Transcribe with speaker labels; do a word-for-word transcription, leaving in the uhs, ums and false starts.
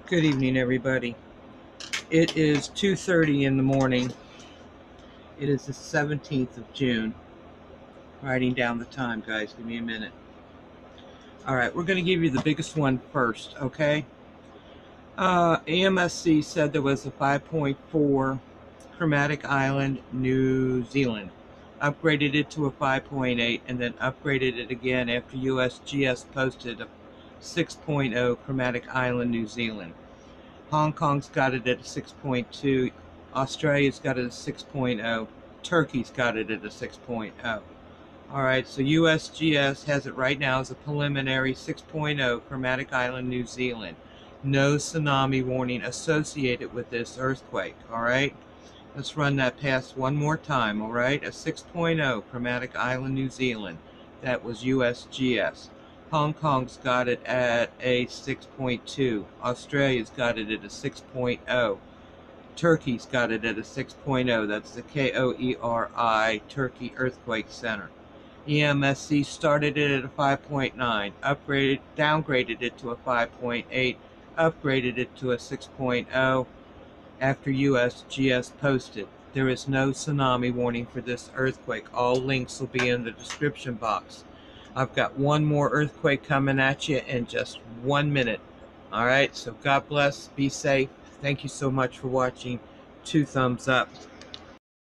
Speaker 1: Good evening, everybody. It is two thirty in the morning. It is the seventeenth of June. Writing down the time, guys. Give me a minute. All right, we're going to give you the biggest one first, okay? Uh, A M S C said there was a five point four Chromatic Island, New Zealand. Upgraded it to a five point eight and then upgraded it again after U S G S posted a six point oh Chromatic Island, New Zealand. Hong Kong's got it at a six point two. Australia's got it at a six point oh. Turkey's got it at a six point oh. Alright, so U S G S has it right now as a preliminary six point oh Chromatic Island, New Zealand. No tsunami warning associated with this earthquake. Alright, let's run that past one more time. Alright, a six point oh Chromatic Island, New Zealand. That was U S G S. Hong Kong's got it at a six point two. Australia's got it at a six point oh. Turkey's got it at a six point oh. That's the K O E R I Turkey Earthquake Center. E M S C started it at a five point nine, upgraded, downgraded it to a five point eight, upgraded it to a six point oh after U S G S posted. There is no tsunami warning for this earthquake. All links will be in the description box. I've got one more earthquake coming at you in just one minute. All right, so God bless. Be safe. Thank you so much for watching. Two thumbs up.